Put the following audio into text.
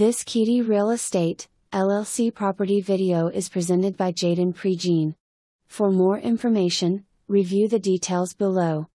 This Kitty Real Estate, LLC property video is presented by Jaden Pregene. For more information, review the details below.